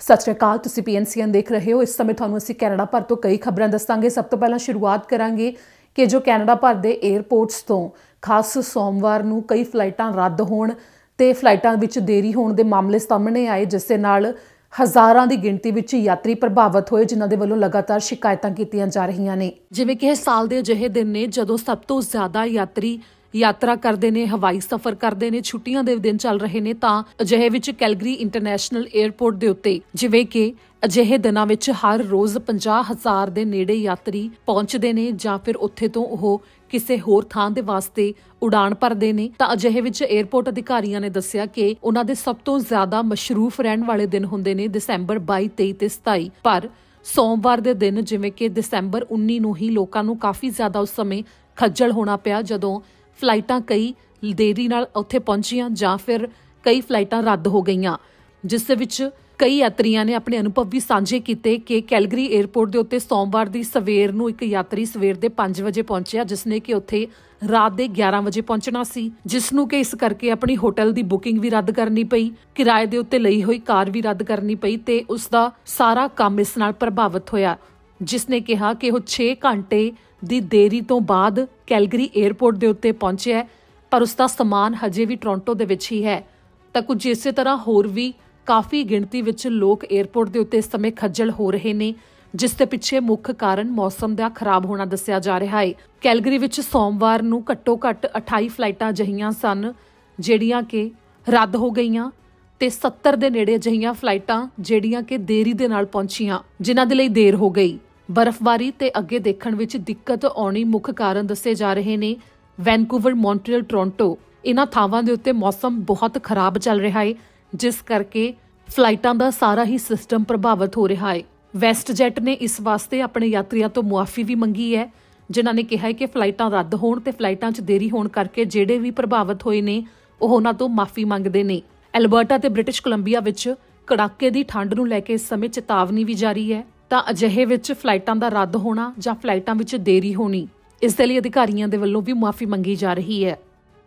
सत श्री अकाल, तुसीं PNCN देख रहे हो। इस समय तुहानूं असीं कैनेडा भर तो कई खबरां दस्सांगे। सब तो पहलां शुरुआत करांगे कि जो कैनेडा भर दे एयरपोर्ट्स तो खास सोमवार नूं कई फ्लाइटां रद्द होण ते फ्लाइटां विच देरी होण दे मामले सामने आए, जिस दे नाल हज़ारां दी गिणती विच यात्री प्रभावित होए, जिन्हां दे वल्लों लगातार शिकायतां कीतीआं जा रहीआं ने। जिवें कि इह साल दे अजिहे दिन ने जदों सब तो ज़्यादा यात्री यात्रा करते हैं, हवाई सफर करते हैं, छुट्टियां दे दिन चल रहे हैं, तो अजिहे विच कैलगरी इंटरनेशनल एयरपोर्ट के उत्ते जिवें कि अजिहे दिनां विच हर रोज़ 50,000 के नेड़े यात्री पहुंचते हैं जां फिर उत्थे तो वो किसी होर थां दे वास्ते उड़ान भरते हैं। तो अजिहे विच एयरपोर्ट अधिकारियों ने दस्सिया कि उन्हां दे सब तो ज्यादा मशरूफ रहण वाले दिन हुंदे ने दिसंबर 22, 23 ते 27। पर सोमवार के दिन जिवें कि दिसंबर 19 नूं ही लोकां नूं काफ़ी ज्यादा उस समय खज्जल होना पिया, जदों फ्लाइटां कई देरी नाल उत्थे पहुंचियां जां फिर कई फ्लाइटां रद्द हो गईयां, जिस विच कई यात्रियों ने अपने अनुभव भी साझे किए कि कैलगरी एयरपोर्ट के उत्ते सोमवार की सवेर नूं एक यात्री सवेर के 5 बजे पहुंचिया, जिसने कि उत्थे रात के 11 बजे पहुंचना सी, जिसनूं कि इस करके अपनी होटल की बुकिंग भी रद्द करनी पई, किराए के उत्ते लई हुई कार भी रद्द करनी पई ते उसका सारा काम इस नाल प्रभावित होया। जिसने कहा कि वो 6 घंटे ਦੀ देरी तो बाद कैलगरी एयरपोर्ट के उत्ते पहुंचे, पर उसका समान हजे भी टोरंटो दे विच ही है। तो कुछ इस तरह होर भी काफ़ी गिणती विच लोग एयरपोर्ट के उत्ते इस समय खज्जल हो रहे ने, जिस दे पिछे मुख्य कारण मौसम का खराब होना दस्सिया जा रहा है। कैलगरी विच सोमवार नूं घट्टो घट्ट 28 फ्लाइटां अजिहियां सन जिहड़ियां कि रद्द हो गईयां ते 70 के नेड़े अजिहियां फ्लाइटां जिहड़ियां कि देरी दे नाल पहुंचियां, जिन्हां दे लई देर हो गई। बर्फबारी ते अगे देखण विच दिक्कत आउणी मुख्य कारण दस्से जा रहे ने। वैनकूवर, मॉन्ट्रियल, टोरंटो इन्हां थावां दे उत्ते मौसम बहुत खराब चल रहा है, जिस करके फ्लाइटां दा सारा ही सिस्टम प्रभावित हो रहा है। वैसट जैट ने इस वास्ते अपने यात्रियों तो मुआफ़ी भी मंगी है, जिन्हां ने कहा है कि फ्लाइटां रद्द होण ते फ्लाइटां 'च देरी होण करके ਜਿਹੜੇ भी प्रभावित होए ने ਉਹ ਉਹਨਾਂ ਤੋਂ माफ़ी मंगते ने। एल्बर्टा ते ब्रिटिश कोलंबिया विच कड़ाके की ठंड नूं लैके इस समय चेतावनी भी जारी है। ਤਾਂ ਅਜਿਹੇ ਵਿੱਚ ਫਲਾਈਟਾਂ ਦਾ ਰੱਦ ਹੋਣਾ ਜਾਂ ਫਲਾਈਟਾਂ ਵਿੱਚ ਦੇਰੀ ਹੋਣੀ, ਇਸ ਦੇ ਲਈ ਅਧਿਕਾਰੀਆਂ ਦੇ ਵੱਲੋਂ ਵੀ ਮੁਆਫ਼ੀ ਮੰਗੀ ਜਾ ਰਹੀ ਹੈ।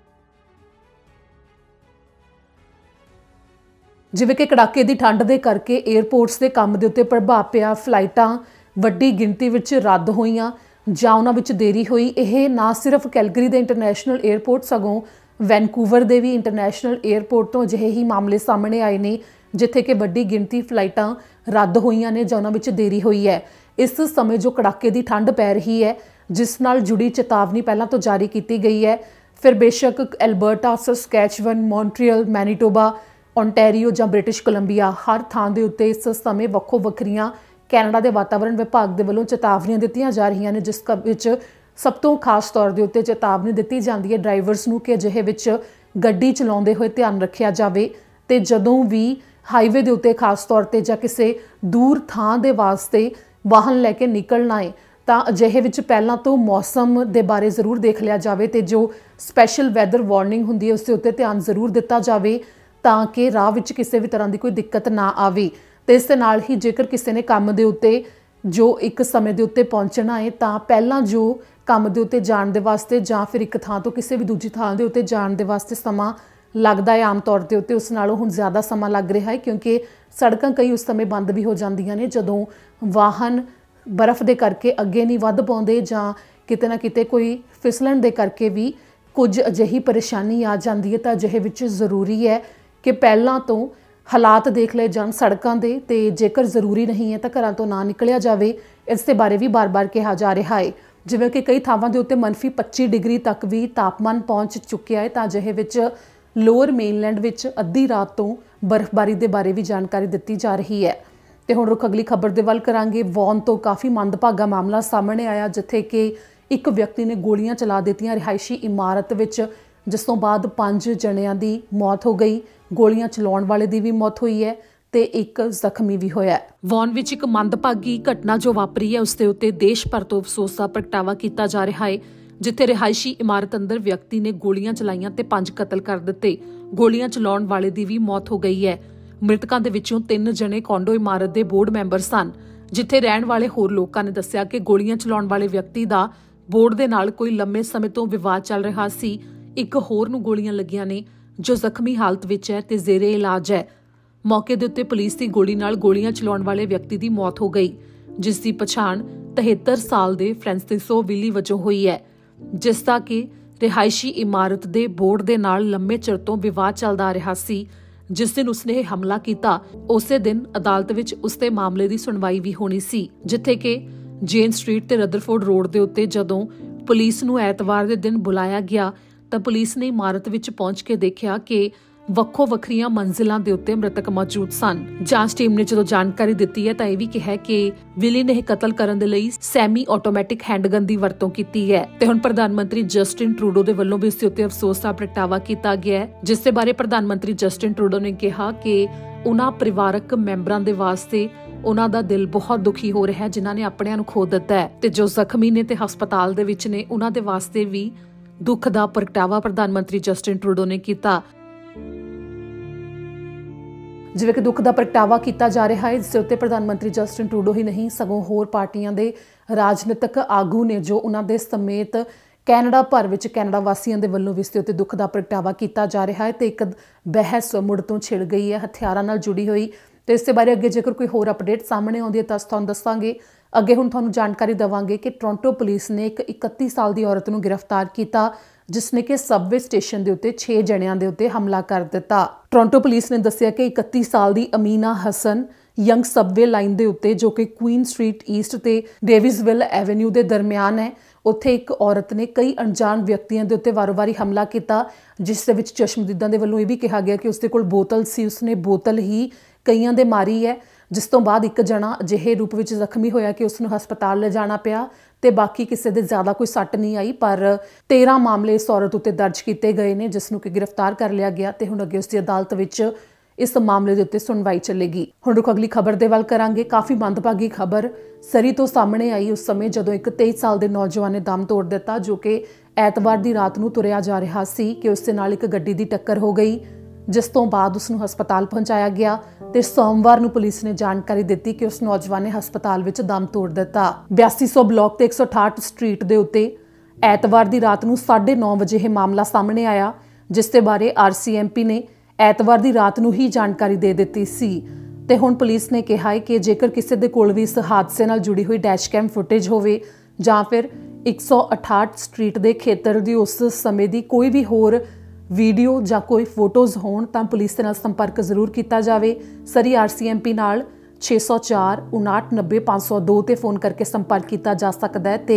ਜਿਵੇਂ ਕਿ ਕੜਾਕੇ ਦੀ ਠੰਡ ਦੇ ਕਰਕੇ 에ਅਰਪੋਰਟਸ ਦੇ ਕੰਮ ਦੇ ਉੱਤੇ ਪ੍ਰਭਾਵ ਪਿਆ, ਫਲਾਈਟਾਂ ਵੱਡੀ ਗਿਣਤੀ ਵਿੱਚ ਰੱਦ ਹੋਈਆਂ ਜਾਂ ਉਹਨਾਂ ਵਿੱਚ ਦੇਰੀ ਹੋਈ। ਇਹ ਨਾ ਸਿਰਫ ਕੈਲਗਰੀ ਦੇ ਇੰਟਰਨੈਸ਼ਨਲ 에ਅਰਪੋਰਟ ਸਗੋਂ ਵੈਨਕੂਵਰ ਦੇ ਵੀ ਇੰਟਰਨੈਸ਼ਨਲ 에ਅਰਪੋਰਟ ਤੋਂ ਅਜਿਹੇ ਹੀ ਮਾਮਲੇ ਸਾਹਮਣੇ ਆਏ ਨੇ, जिथे कि वड्डी गिणती फ्लाइटां रद्द होईयां ने जां उहनां विच देरी हुई है। इस समय जो कड़ाके की ठंड पै रही है, जिस नाल जुड़ी चेतावनी पहलां तो जारी की गई है। फिर बेशक Alberta, Saskatchewan, Montreal, Manitoba, Ontario जां ब्रिटिश कोलंबिया हर थां दे उत्ते इस समय वक्खो वक्खरियां कैनेडा के वातावरण विभाग के वल्लों चेतावनियां दित्तियां जा रही ने, जिस विच सब तो खास तौर के उत्ते चेतावनी दित्ती जाती है ड्राइवर्स नूं कि अजिहे विच गड्डी चलाउंदे होए ध्यान रखिया जावे ते जदों भी हाईवे के उत्ते खास तौर पर जां किसी दूर थां दे वास्ते वाहन लैके निकलना है तो अजिहे विच पहलां तो मौसम के बारे जरूर देख लिया जाए तो जो स्पैशल वैदर वार्निंग हुंदी है उसके उत्ते ध्यान जरूर दिता जाए ताकि राह विच किसी भी तरह की कोई दिक्कत ना आवे। तो इस दे नाल ही जेकर किसी ने काम के उत्ते जो एक समय के उत्ते पहुँचना है तो पहलां जो काम के उत्ते जाण दे वास्ते जां फिर एक थां तो किसी भी दूजी थां के उत्ते जाण दे वास्ते समा लगता है आम तौर के उत्ते उस नालों हुण ज़्यादा समा लग रहा है, क्योंकि सड़कां कई उस समय बंद भी हो जांदियां ने जदों वाहन बर्फ़ दे करके अगे नहीं वध पाउंदे जां किते ना किते कोई फिसलण दे करके भी कुछ अजिही परेशानी आ जाती है। तो अजिहे विच ज़रूरी है कि पहलां तो हालात देख लए जाण सड़कां दे, ते जेकर ज़रूरी नहीं है तो घरां तो ना निकलिया जाए। इस दे बारे भी बार बार कहा जा रहा है। जिवें कि कई थावां दे उत्ते -25 डिग्री तक भी तापमान पहुँच चुकिया है। तो अजिहे विच लोअर मेनलैंड विच अद्धी रात तो बर्फबारी के बारे भी जानकारी दी जा रही है। तो हुण रुख अगली खबर के वल करांगे। वॉन तो काफ़ी मंदभागा मामला सामने आया, जिथे कि एक व्यक्ति ने गोलियां चला दित्तियां रिहायशी इमारत विच, जिस तो बाद 5 जणियां की मौत हो गई। गोलियां चलाउण वाले की भी मौत हुई है ते एक जख्मी भी होया। वॉन विच एक मंदभागी घटना जो वापरी है उसके उत्ते देश भर तो अफसोस का प्रगटावा किया जा रहा है, जिथे रिहायशी इमारत अंदर व्यक्ति ने गोलियां चलाईयां ते 5 कतल कर दिते। गोलियां चलाउण वाले की भी मौत हो गई है। मृतकों के विचों 3 जने कॉन्डो इमारत के बोर्ड मैंबर सन, जिथे रहण वाले होर लोकां ने दस्सिया कि गोलियां चलाउण वाले व्यक्ति का बोर्ड दे नाल कोई लंबे समय तो विवाद चल रहा सी। एक होर नूं गोलियां लगियां ने जो जख्मी हालत विच है ते जेरे इलाज है। मौके ਦੇ ਉੱਤੇ ਪੁਲਿਸ ਦੀ ਗੋਲੀ ਨਾਲ ਗੋਲੀਆਂ ਚਲਾਉਣ ਵਾਲੇ ਵਿਅਕਤੀ ਦੀ ਮੌਤ ਹੋ ਗਈ, ਜਿਸ ਦੀ ਪਛਾਣ 73 ਸਾਲ ਦੇ ਫ੍ਰਾਂਸਿਸੋ ਵਿਲੀ ਵਜੋਂ ਹੋਈ ਹੈ, ਜਿਸ ਦਾ ਕਿ ਰਿਹਾਇਸ਼ੀ ਇਮਾਰਤ ਦੇ ਬੋਰਡ ਦੇ ਨਾਲ ਲੰਮੇ ਚਿਰ ਤੋਂ ਵਿਵਾਦ ਚੱਲਦਾ ਆ ਰਿਹਾ ਸੀ। ਜਿਸ ਦਿਨ ਉਸਨੇ ਇਹ ਹਮਲਾ ਕੀਤਾ, ਉਸੇ ਦਿਨ ਅਦਾਲਤ ਵਿੱਚ ਉਸਦੇ ਮਾਮਲੇ ਦੀ ਸੁਣਵਾਈ ਵੀ ਹੋਣੀ ਸੀ, ਜਿੱਥੇ ਕਿ ਜੇਨ ਸਟਰੀਟ ਤੇ ਰਦਰਫੋਰਡ ਰੋਡ ਦੇ ਉੱਤੇ ਜਦੋਂ ਪੁਲਿਸ ਨੂੰ ਐਤਵਾਰ ਦੇ ਦਿਨ ਬੁਲਾਇਆ ਗਿਆ ਤਾਂ ਪੁਲਿਸ ਨੇ ਇਮਾਰਤ ਵਿੱਚ ਪਹੁੰਚ ਕੇ ਦੇਖਿਆ ਕਿ ਵੱਖੋ ਵੱਖਰੀਆਂ ਮੰਜ਼ਿਲਾਂ ਦੇ ਉੱਤੇ ਮ੍ਰਿਤਕ ਮੌਜੂਦ ਸਨ। ਜਾਂਚ ਟੀਮ ਨੇ ਜਦੋਂ ਜਾਣਕਾਰੀ ਦਿੱਤੀ ਹੈ ਤਾਂ ਇਹ ਵੀ ਕਿਹਾ ਕਿ ਵਿਲੀ ਨੇ ਕਤਲ ਕਰਨ ਦੇ ਲਈ ਸੈਮੀ ਆਟੋਮੈਟਿਕ ਹੈਂਡਗਨ ਦੀ ਵਰਤੋਂ ਕੀਤੀ ਹੈ ਤੇ ਹੁਣ ਪ੍ਰਧਾਨ ਮੰਤਰੀ ਜਸਟਿਨ ਟਰੂਡੋ ਦੇ ਵੱਲੋਂ ਵੀ ਇਸ ਦੇ ਉੱਤੇ ਅਫਸੋਸ ਦਾ ਪ੍ਰਗਟਾਵਾ ਕੀਤਾ ਗਿਆ ਹੈ, ਜਿਸ ਦੇ ਬਾਰੇ ਪ੍ਰਧਾਨ ਮੰਤਰੀ ਜਸਟਿਨ ਟਰੂਡੋ ਨੇ ਕਿਹਾ ਕਿ ਉਹਨਾਂ ਪਰਿਵਾਰਕ ਮੈਂਬਰਾਂ ਦੇ ਵਾਸਤੇ ਉਹਨਾਂ ਦਾ ਦਿਲ ਬਹੁਤ ਦੁਖੀ ਹੋ ਰਿਹਾ ਹੈ ਜਿਨ੍ਹਾਂ ਨੇ ਆਪਣਿਆਂ ਨੂੰ ਖੋ ਦਿੱਤਾ ਹੈ ਤੇ ਜੋ ਜ਼ਖਮੀ ਨੇ ਤੇ ਹਸਪਤਾਲ ਦੇ ਵਿੱਚ ਨੇ ਉਹਨਾਂ ਦੇ ਵਾਸਤੇ ਵੀ ਦੁੱਖ ਦਾ ਪ੍ਰਗਟਾਵਾ ਪ੍ਰਧਾਨ ਮੰਤਰੀ ਜਸਟਿਨ ਟਰੂਡੋ ਨੇ ਕੀਤਾ। ਜਿਵੇਂ ਕਿ ਦੁੱਖ ਦਾ ਪ੍ਰਗਟਾਵਾ ਕੀਤਾ ਜਾ ਰਿਹਾ ਹੈ, ਇਸ ਦੇ ਉੱਤੇ ਪ੍ਰਧਾਨ ਮੰਤਰੀ ਜਸਟਿਨ ਟਰੂਡੋ ਹੀ ਨਹੀਂ ਸਗੋਂ ਹੋਰ ਪਾਰਟੀਆਂ ਦੇ ਰਾਜਨੀਤਿਕ ਆਗੂ ਨੇ ਜੋ ਉਹਨਾਂ ਦੇ ਸਮੇਤ ਕੈਨੇਡਾ ਭਰ ਵਿੱਚ ਕੈਨੇਡਾ ਵਾਸੀਆਂ ਦੇ ਵੱਲੋਂ ਵੀ ਇਸ ਦੇ ਉੱਤੇ ਦੁੱਖ ਦਾ ਪ੍ਰਗਟਾਵਾ ਕੀਤਾ ਜਾ ਰਿਹਾ ਹੈ ਤੇ ਇੱਕ ਬਹਿਸ ਮੁੜ ਤੋਂ ਛਿੜ ਗਈ ਹੈ ਹਥਿਆਰਾਂ ਨਾਲ ਜੁੜੀ ਹੋਈ। ਤੇ ਇਸ ਦੇ ਬਾਰੇ ਅੱਗੇ ਜੇਕਰ ਕੋਈ ਹੋਰ ਅਪਡੇਟ ਸਾਹਮਣੇ ਆਉਂਦੀ ਹੈ ਤਾਂ ਤੁਹਾਨੂੰ ਦੱਸਾਂਗੇ। ਅੱਗੇ ਹੁਣ ਤੁਹਾਨੂੰ ਜਾਣਕਾਰੀ ਦੇਵਾਂਗੇ ਕਿ ਟੋਰਾਂਟੋ ਪੁਲਿਸ ਨੇ ਇੱਕ 31 ਸਾਲ ਦੀ ਔਰਤ ਨੂੰ ਗ੍ਰਿਫਤਾਰ ਕੀਤਾ, ਜਿਸਨੇ ਕਿ ਸਬਵੇ ਸਟੇਸ਼ਨ ਦੇ ਉੱਤੇ 6 ਜਣਿਆਂ ਦੇ ਉੱਤੇ ਹਮਲਾ ਕਰ ਦਿੱਤਾ। ਟੋਰਾਂਟੋ ਪੁਲਿਸ ਨੇ ਦੱਸਿਆ ਕਿ 31 ਸਾਲ ਦੀ Amina Hassan Young subway line ਦੇ ਉੱਤੇ ਜੋ ਕਿ ਕੁਈਨ ਸਟਰੀਟ ਈਸਟ ਤੇ ਡੇਵਿਸਵਿਲ ਐਵੇਨਿਊ ਦੇ ਦਰਮਿਆਨ ਹੈ, ਉੱਥੇ ਇੱਕ ਔਰਤ ਨੇ ਕਈ ਅਣਜਾਣ ਵਿਅਕਤੀਆਂ ਦੇ ਉੱਤੇ ਵਾਰ-ਵਾਰੀ ਹਮਲਾ ਕੀਤਾ, ਜਿਸ ਦੇ ਵਿੱਚ ਚਸ਼ਮਦੀਦਾਂ ਦੇ ਵੱਲੋਂ ਇਹ ਵੀ ਕਿਹਾ ਗਿਆ ਕਿ ਉਸਦੇ ਕੋਲ ਬੋਤਲ ਸੀ, ਉਸਨੇ ਬੋਤਲ ਹੀ ਕਈਆਂ ਦੇ ਮਾਰੀ ਹੈ, ਜਿਸ ਤੋਂ ਬਾਅਦ ਇੱਕ ਜਣਾ ਅਜਿਹੇ ਰੂਪ ਵਿੱਚ ਜ਼ਖਮੀ ਹੋਇਆ ਕਿ ਉਸ ਨੂੰ ਹਸਪਤਾਲ ਲਿਜਾਣਾ ਪਿਆ ਤੇ ਬਾਕੀ ਕਿਸੇ ਦੇ ਜ਼ਿਆਦਾ ਕੋਈ ਸੱਟ ਨਹੀਂ ਆਈ। ਪਰ 13 ਮਾਮਲੇ ਇਸ ਔਰਤ ਉੱਤੇ ਦਰਜ ਕੀਤੇ ਗਏ ਨੇ, ਜਿਸ ਨੂੰ ਕਿ ਗ੍ਰਿਫਤਾਰ ਕਰ ਲਿਆ ਗਿਆ ਤੇ ਹੁਣ ਅੱਗੇ ਉਸ ਦੀ ਅਦਾਲਤ ਵਿੱਚ ਇਸ ਮਾਮਲੇ ਦੇ ਉੱਤੇ ਸੁਣਵਾਈ ਚੱਲੇਗੀ। ਹੁਣ ਰੁਕ ਅਗਲੀ ਖਬਰ ਦੇ ਵੱਲ ਕਰਾਂਗੇ। ਕਾਫੀ ਮੰਦਭਾਗੀ ਖਬਰ ਸਰੀ ਤੋਂ ਸਾਹਮਣੇ ਆਈ ਉਸ ਸਮੇਂ ਜਦੋਂ ਇੱਕ 23 ਸਾਲ ਦੇ ਨੌਜਵਾਨ ਨੇ ਦਮ ਤੋੜ ਦਿੱਤਾ, ਜੋ ਕਿ ਐਤਵਾਰ ਦੀ ਰਾਤ ਨੂੰ ਤੁਰਿਆ ਜਾ ਰਿਹਾ ਸੀ ਕਿ ਉਸ ਦੇ ਨਾਲ ਇੱਕ ਗੱਡੀ ਦੀ ਟੱਕਰ ਹੋ ਗਈ, ਜਿਸ ਤੋਂ ਬਾਅਦ ਉਸ ਨੂੰ ਹਸਪਤਾਲ ਪਹੁੰਚਾਇਆ ਗਿਆ ਤੇ ਸੋਮਵਾਰ ਨੂੰ ਪੁਲਿਸ ਨੇ ਜਾਣਕਾਰੀ ਦਿੱਤੀ ਕਿ ਉਸ ਨੌਜਵਾਨ ਨੇ ਹਸਪਤਾਲ ਵਿੱਚ ਦਮ ਤੋੜ ਦਿੱਤਾ। 8200 ਬਲਾਕ ਤੇ 168 ਸਟਰੀਟ ਦੇ ਉੱਤੇ ਐਤਵਾਰ ਦੀ ਰਾਤ ਨੂੰ 9:30 ਵਜੇ ਇਹ ਮਾਮਲਾ ਸਾਹਮਣੇ ਆਇਆ, ਜਿਸ ਦੇ ਬਾਰੇ RCMP ਨੇ ਐਤਵਾਰ ਦੀ ਰਾਤ ਨੂੰ ਹੀ ਜਾਣਕਾਰੀ ਦੇ ਦਿੱਤੀ ਸੀ ਤੇ ਹੁਣ ਪੁਲਿਸ ਨੇ ਕਿਹਾ ਹੈ ਕਿ ਜੇਕਰ ਕਿਸੇ ਦੇ ਕੋਲ ਵੀ ਇਸ ਹਾਦਸੇ ਨਾਲ ਜੁੜੀ ਹੋਈ ਡੈਸ਼ਕੈਮ ਫੁਟੇਜ ਹੋਵੇ ਜਾਂ ਫਿਰ 168 ਸਟਰੀਟ ਦੇ ਖੇਤਰ ਦੀ ਉਸ ਸਮੇਂ ਦੀ ਕੋਈ ਵੀ ਹੋਰ ਵੀਡੀਓ ਜਾਂ ਕੋਈ ਫੋਟੋਜ਼ ਹੋਣ ਤਾਂ ਪੁਲਿਸ ਦੇ ਨਾਲ ਸੰਪਰਕ ਜ਼ਰੂਰ ਕੀਤਾ ਜਾਵੇ। ਸਰੀ RCMP ਨਾਲ 604 59 90 502 ਤੇ ਫੋਨ ਕਰਕੇ ਸੰਪਰਕ ਕੀਤਾ ਜਾ ਸਕਦਾ ਹੈ ਤੇ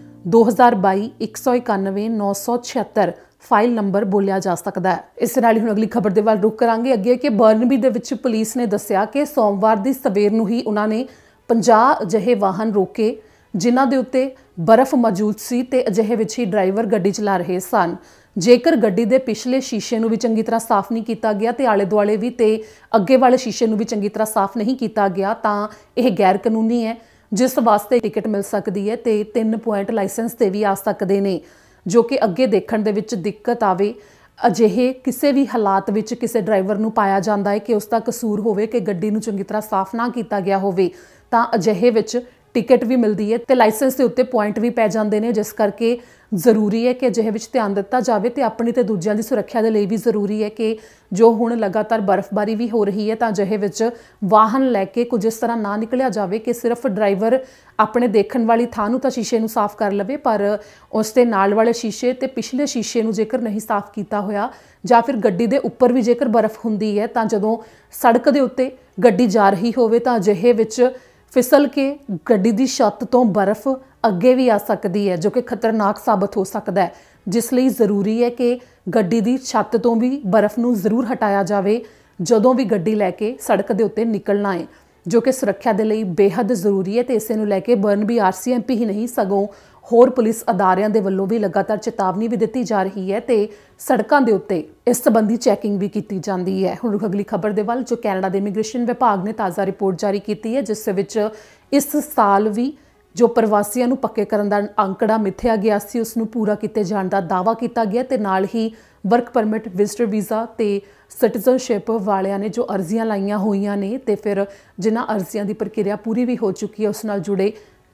2022 191 976 ਫਾਈਲ ਨੰਬਰ ਬੋਲਿਆ ਜਾ ਸਕਦਾ ਹੈ। ਇਸ ਨਾਲ ਹੀ ਹੁਣ ਅਗਲੀ ਖਬਰ ਦੇ ਵੱਲ ਰੁਕ ਕਰਾਂਗੇ। ਅੱਗੇ ਕਿ ਬਰਨਬੀ ਦੇ ਵਿੱਚ ਪੁਲਿਸ ਨੇ ਦੱਸਿਆ ਕਿ ਸੋਮਵਾਰ ਦੀ ਸਵੇਰ ਨੂੰ ਹੀ ਉਹਨਾਂ ਨੇ 50 ਅਜਿਹੇ ਵਾਹਨ ਰੋਕੇ ਜਿਨ੍ਹਾਂ ਦੇ ਉੱਤੇ ਬਰਫ਼ ਮੌਜੂਦ ਸੀ ਤੇ ਅਜਿਹੇ ਵਿੱਚ ਹੀ ਡਰਾਈਵਰ ਗੱਡੀ ਚਲਾ ਰਹੇ ਸਨ। ਜੇਕਰ ਗੱਡੀ ਦੇ ਪਿਛਲੇ ਸ਼ੀਸ਼ੇ ਨੂੰ ਵੀ ਚੰਗੀ ਤਰ੍ਹਾਂ ਸਾਫ਼ ਨਹੀਂ ਕੀਤਾ ਗਿਆ ਤੇ ਆਲੇ ਦੁਆਲੇ ਵੀ ਤੇ ਅੱਗੇ ਵਾਲੇ ਸ਼ੀਸ਼ੇ ਨੂੰ ਵੀ ਚੰਗੀ ਤਰ੍ਹਾਂ ਸਾਫ਼ ਨਹੀਂ ਕੀਤਾ ਗਿਆ ਤਾਂ ਇਹ ਗੈਰ ਕਾਨੂੰਨੀ ਹੈ, ਜਿਸ ਵਾਸਤੇ ਟਿਕਟ ਮਿਲ ਸਕਦੀ ਹੈ ਤੇ 3 ਪੁਆਇੰਟ ਲਾਇਸੈਂਸ ਤੇ ਵੀ ਆ ਸਕਦੇ ਨੇ, ਜੋ ਕਿ ਅੱਗੇ ਦੇਖਣ ਦੇ ਵਿੱਚ ਦਿੱਕਤ ਆਵੇ। ਅਜਿਹੇ ਕਿਸੇ ਵੀ ਹਾਲਾਤ ਵਿੱਚ ਕਿਸੇ ਡਰਾਈਵਰ ਨੂੰ ਪਾਇਆ ਜਾਂਦਾ ਹੈ ਕਿ ਉਸ ਦਾ ਕਸੂਰ ਹੋਵੇ ਕਿ ਗੱਡੀ ਨੂੰ ਚੰਗੀ ਤਰ੍ਹਾਂ ਸਾਫ਼ ਨਾ ਕੀਤਾ ਗਿਆ ਹੋਵੇ ਤਾਂ ਅਜਿਹੇ ਵਿੱਚ ਟਿਕਟ ਵੀ ਮਿਲਦੀ ਹੈ ਤੇ ਲਾਇਸੈਂਸ ਦੇ ਉੱਤੇ ਪੁਆਇੰਟ ਵੀ ਪੈ ਜਾਂਦੇ ਨੇ, ਜਿਸ ਕਰਕੇ ਜ਼ਰੂਰੀ ਹੈ ਕਿ ਅਜਿਹੇ ਵਿੱਚ ਧਿਆਨ ਦਿੱਤਾ ਜਾਵੇ ਤੇ ਆਪਣੀ ਤੇ ਦੂਜਿਆਂ ਦੀ ਸੁਰੱਖਿਆ ਦੇ ਲਈ ਵੀ ਜ਼ਰੂਰੀ ਹੈ ਕਿ ਜੋ ਹੁਣ ਲਗਾਤਾਰ ਬਰਫ਼ਬਾਰੀ ਵੀ ਹੋ ਰਹੀ ਹੈ ਤਾਂ ਅਜਿਹੇ ਵਿੱਚ ਵਾਹਨ ਲੈ ਕੇ ਕੁਝ ਇਸ ਤਰ੍ਹਾਂ ਨਾ ਨਿਕਲਿਆ ਜਾਵੇ ਕਿ ਸਿਰਫ ਡਰਾਈਵਰ ਆਪਣੇ ਦੇਖਣ ਵਾਲੀ ਥਾਂ ਨੂੰ ਤਾਂ ਸ਼ੀਸ਼ੇ ਨੂੰ ਸਾਫ਼ ਕਰ ਲਵੇ, ਪਰ ਉਸ ਦੇ ਨਾਲ ਵਾਲੇ ਸ਼ੀਸ਼ੇ ਤੇ ਪਿਛਲੇ ਸ਼ੀਸ਼ੇ ਨੂੰ ਜੇਕਰ ਨਹੀਂ ਸਾਫ਼ ਕੀਤਾ ਹੋਇਆ ਜਾਂ ਫਿਰ ਗੱਡੀ ਦੇ ਉੱਪਰ ਵੀ ਜੇਕਰ ਬਰਫ਼ ਹੁੰਦੀ ਹੈ ਤਾਂ ਜਦੋਂ ਸੜਕ ਦੇ ਉੱਤੇ ਗੱਡੀ ਜਾ ਰਹੀ ਹੋਵੇ ਤਾਂ ਅਜਿਹੇ ਵਿੱਚ ਫਿਸਲ ਕੇ ਗੱਡੀ ਦੀ ਛੱਤ ਤੋਂ ਬਰਫ਼ ਅੱਗੇ ਵੀ ਆ ਸਕਦੀ ਹੈ, ਜੋ ਕਿ ਖਤਰਨਾਕ ਸਾਬਤ ਹੋ ਸਕਦਾ ਹੈ। ਜਿਸ ਲਈ ਜ਼ਰੂਰੀ ਹੈ ਕਿ ਗੱਡੀ ਦੀ ਛੱਤ ਤੋਂ ਵੀ ਬਰਫ਼ ਨੂੰ ਜ਼ਰੂਰ ਹਟਾਇਆ ਜਾਵੇ ਜਦੋਂ ਵੀ ਗੱਡੀ ਲੈ ਕੇ ਸੜਕ ਦੇ ਉੱਤੇ ਨਿਕਲਣਾ ਹੈ, ਜੋ ਕਿ ਸੁਰੱਖਿਆ ਦੇ ਲਈ ਬੇहद ਜ਼ਰੂਰੀ ਹੈ ਤੇ ਇਸੇ ਨੂੰ ਲੈ ਕੇ ਬਰਨਬੀ RCMP ਹੀ ਨਹੀਂ ਸਗੋਂ ਹੋਰ ਪੁਲਿਸ ਅਦਾਰਿਆਂ ਦੇ ਵੱਲੋਂ ਵੀ ਲਗਾਤਾਰ ਚੇਤਾਵਨੀ ਵੀ ਦਿੱਤੀ ਜਾ ਰਹੀ ਹੈ ਤੇ ਸੜਕਾਂ ਦੇ ਉੱਤੇ ਇਸ ਸੰਬੰਧੀ ਚੈਕਿੰਗ ਵੀ ਕੀਤੀ ਜਾਂਦੀ ਹੈ। ਹੁਣ ਅਗਲੀ ਖਬਰ ਦੇ ਵੱਲ, ਜੋ ਕੈਨੇਡਾ ਦੇ ਇਮੀਗ੍ਰੇਸ਼ਨ ਵਿਭਾਗ ਨੇ ਤਾਜ਼ਾ ਰਿਪੋਰਟ ਜਾਰੀ ਕੀਤੀ ਹੈ, ਜਿਸ ਦੇ ਵਿੱਚ ਇਸ ਸਾਲ ਵੀ ਜੋ ਪ੍ਰਵਾਸੀਆਂ ਨੂੰ ਪੱਕੇ ਕਰਨ ਦਾ ਅੰਕੜਾ ਮਿੱਥਿਆ ਗਿਆ ਸੀ ਉਸ ਨੂੰ ਪੂਰਾ ਕੀਤੇ ਜਾਣ ਦਾ ਦਾਅਵਾ ਕੀਤਾ ਗਿਆ ਤੇ ਨਾਲ ਹੀ ਵਰਕ ਪਰਮਿਟ, ਵਿਜ਼ਟਰ ਵੀਜ਼ਾ ਤੇ ਸਿਟੀਜ਼ਨਸ਼ਿਪ ਵਾਲਿਆਂ ਨੇ ਜੋ ਅਰਜ਼ੀਆਂ ਲਾਈਆਂ ਹੋਈਆਂ ਨੇ ਤੇ ਫਿਰ ਜਿਨ੍ਹਾਂ ਅਰਜ਼ੀਆਂ ਦੀ ਪ੍ਰਕਿਰਿਆ ਪੂਰੀ ਵੀ ਹੋ ਚੁੱਕੀ ਹੈ ਉਸ ਨਾਲ ਜੁੜੇ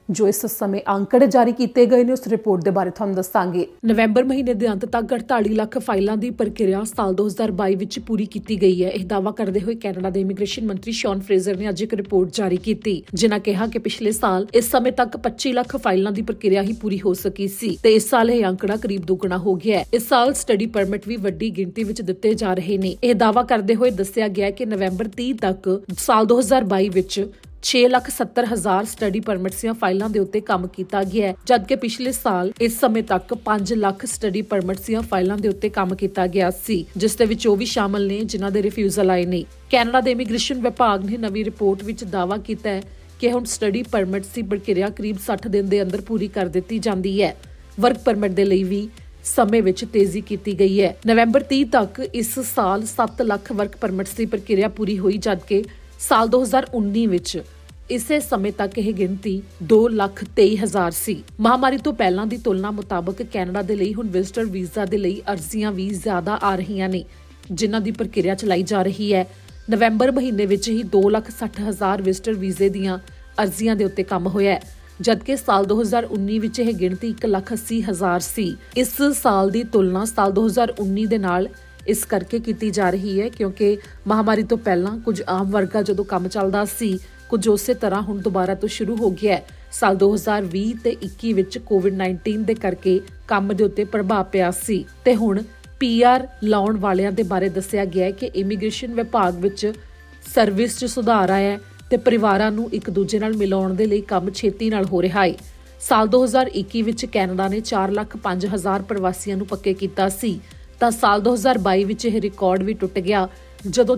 जो इस समय आंकड़े जारी किए गए ने उस रिपोर्ट के बारे तुहानूं दस्सांगे। नवंबर महीने के अंत तक 48 लाख फाइलों की प्रक्रिया साल 2022 विच पूरी की गई है। यह दावा करते हुए कैनेडा के इमीग्रेशन मंत्री शॉन फ्रेजर ने अज एक रिपोर्ट जारी की, जिन्हें कहा कि पिछले साल इस समय तक 25 लाख फाइलों की प्रक्रिया ही पूरी हो सकी सी ते इस साल यह आंकड़ा करीब दुगना हो गया है। इस साल स्टडी परमिट भी वड्डी गिनती विच दिते जा रहे ने। यह दावा करते हुए दस्सिया गया कि नवंबर 30 तक साल 2022 विच 6,70,000 स्टडी परमिट्स ਦੀਆਂ फाइलों के उत्ते काम किया गया है, जबकि पिछले साल इस समय तक 5 लाख स्टडी परमिट्स ਦੀਆਂ फाइलों के उत्ते काम किया गया सी, जिस दे विच ਉਹ भी शामिल ने जिन्हां दे रिफ्यूजल आए ने। कैनेडा के इमीग्रेशन विभाग ने नवी रिपोर्ट विच दावा किया है कि हुण स्टडी परमिट्स की प्रक्रिया करीब 60 दिन के अंदर पूरी कर दी जाती है। वर्क परमिट के लिए भी समय विच तेजी की गई है। नवंबर 30 तक इस साल 7 लाख वर्क परमिट्स की प्रक्रिया पूरी हुई, जबकि साल 2019 विच इसे समय तक यह गिनती 2,23,000 सी। महामारी तो पहला की तुलना मुताबक कैनेडा के लिए हुण विजिटर वीजा के लिए अर्जियां भी ज्यादा आ रही ने, जिन्हां की प्रक्रिया चलाई जा रही है। नवंबर महीने विच ही 2,60,000 विजिटर वीजे दीयां अर्जियां दे उत्ते काम होया है, जबकि साल 2019 विच यह गिनती 1,80,000 सी। इस साल की तुलना साल 2019 दे नाल इस करके की जा रही है क्योंकि महामारी तो पहला कुछ आम वर्गा जो काम चलता सी, कुछ उस तरह हुण दोबारा तो शुरू हो गया है। साल 2020 ते 21 विच कोविड-19 दे करके काम दे उत्ते प्रभाव पिया सी ते हुण पीआर लाउण वालियां दे बारे दस्सिया गया है कि इमीग्रेशन विभाग विच सर्विस च सुधार आया है ते परिवारां नूं एक दूजे नाल मिलाउण दे लई काम छेती नाल हो रहा है। साल 2021 विच कैनेडा ने 4,05,000 प्रवासियां नूं पक्के कीता सी, तां साल 2022 विच यह रिकॉर्ड भी टुट गया जदों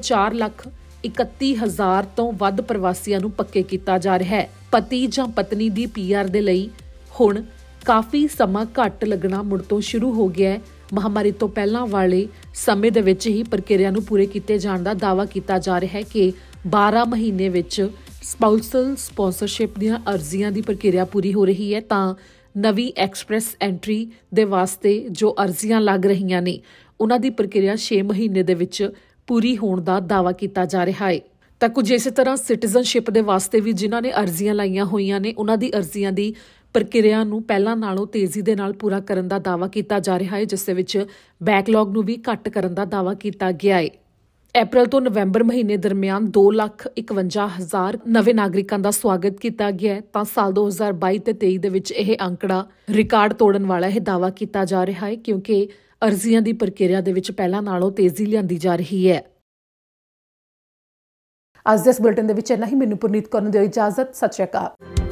4,31,000 तो वध प्रवासियां नूं पक्के कीता जा रहा है। पति जां पत्नी दी पीआर दे लई हुण काफ़ी समा घट लगना मुड़ तो शुरू हो गया है। महामारी तो पहलां वाले समय दे विच ही प्रक्रिया नूं पूरे कीते जाण दा दावा कीता जा रहा है कि 12 महीने विच स्पाउसल स्पॉन्सरशिप दीयां अर्जियां दी प्रक्रिया पूरी हो रही है, तां नवी एक्सप्रैस एंट्री दे वास्ते जो अर्जियां लग रही ने उन्हां दी प्रक्रिया 6 महीने दे विच पूरी होण दा दावा कीता जा रहा है। तां कुछ इस तरह सिटीजनशिप दे वास्ते भी जिन्हां ने अर्जियां लाइयां होईयां ने उन्हां दी अर्जियां दी प्रक्रिया नूं पहलां नालों तेजी दे नाल पूरा करन दा दावा कीता जा रहा है, जिस दे विच बैकलॉग नूं भी घट करन दा दावा कीता गया है। अप्रैल तो नवंबर महीने दरमियान 2,51,000 नवे नागरिकों का स्वागत किया गया है, तां साल 2022 ते 23 दे विच यह आंकड़ा रिकॉर्ड तोड़न वाला यह दावा किया जा रहा है क्योंकि अर्जियां की प्रक्रिया दे विच पहलां नालों तेजी लिआंदी जा रही है। अज दे इस बुलेटिन दे विच इन्ना ही। मैनूं पुरनीत कौर नूं दिओ इजाजत। सत श्री अकाल।